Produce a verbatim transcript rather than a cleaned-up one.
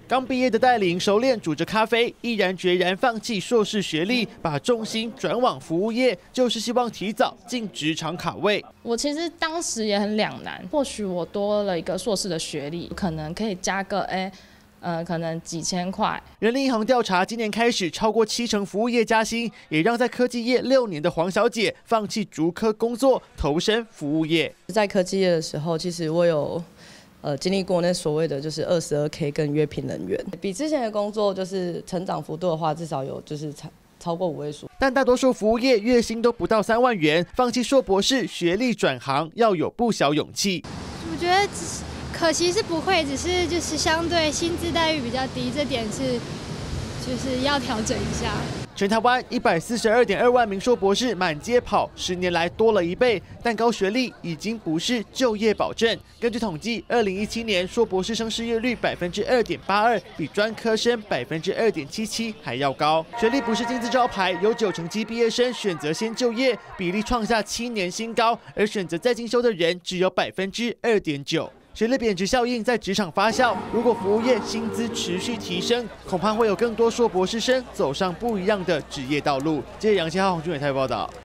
刚毕业的戴琳熟练煮着咖啡，毅然决然放弃硕士学历，把重心转往服务业，就是希望提早进职场卡位。 我其实当时也很两难，或许我多了一个硕士的学历，可能可以加个哎。呃，可能几千块。 人力银行调查，今年开始超过七成服务业加薪，也让在科技业六年的黄小姐放弃竹科工作，投身服务业。 在科技业的时候，其实我有呃经历过那所谓的就是二十二 K 跟约聘人员，比之前的工作就是成长幅度的话，至少有就是超超过五位数。 但大多数服务业月薪都不到三万元，放弃硕博士学历转行要有不小勇气。 我觉得可惜是不会，只是就是相对薪资待遇比较低，这点是就是要调整一下。 全台湾一百四十二点二万名硕博士满街跑，十年来多了一倍，但高学历已经不是就业保证。根据统计，二零一七年硕博士生失业率百分之二点八二，比专科生百分之二点七七还要高。学历不是金字招牌，有九成七毕业生选择先就业，比例创下七年新高，而选择再进修的人只有百分之二点九。学历贬值效应在职场发酵，如果服务业薪资持续提升，恐怕会有更多硕博士生走上不一样的职业道路。记者杨千浩、洪俊伟台报道。